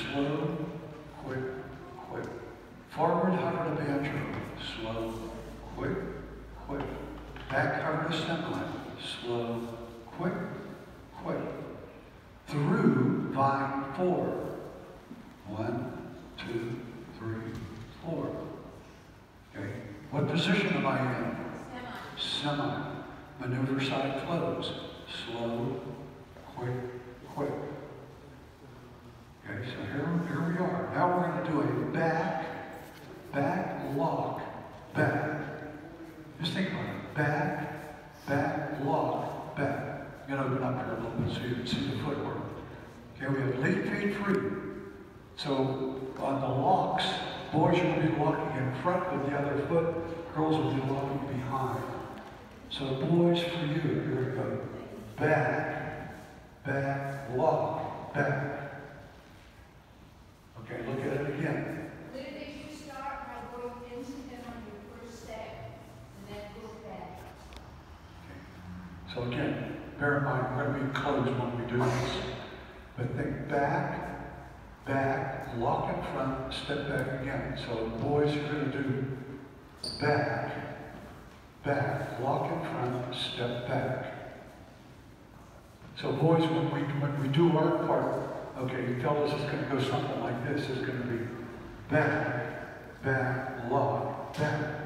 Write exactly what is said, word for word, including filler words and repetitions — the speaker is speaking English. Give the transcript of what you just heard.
slow, quick, quick. Forward hover to banjo, slow, quick, quick. Back hover to semi, slow, quick, quick. Through vine four. One, two, three, four. Okay. What position am I in? Semi. Semi. Maneuver side close. Slow, quick, quick. Okay, so here, here we are. Now we're going to do a back, back, lock, back. Just think about it. Back, back, lock, back. I'm going to open up here a little bit so you can see the footwork. Okay, we have lead feet free. So on the locks, boys are going to be locking in front with the other foot, girls will be locking behind. So boys for you, here we go. Back, back, lock, back. Okay, look at it again. When did you start by going into him on your first step and then go back? Okay. So again, bear in mind, we're going to be closed when we do this. But think back, back, lock in front, step back again. So boys are going to do back, back, lock in front, step back. So boys, when we, when we do our part, okay, you tell us it's going to go something like this. It's going to be back, back, lock, back.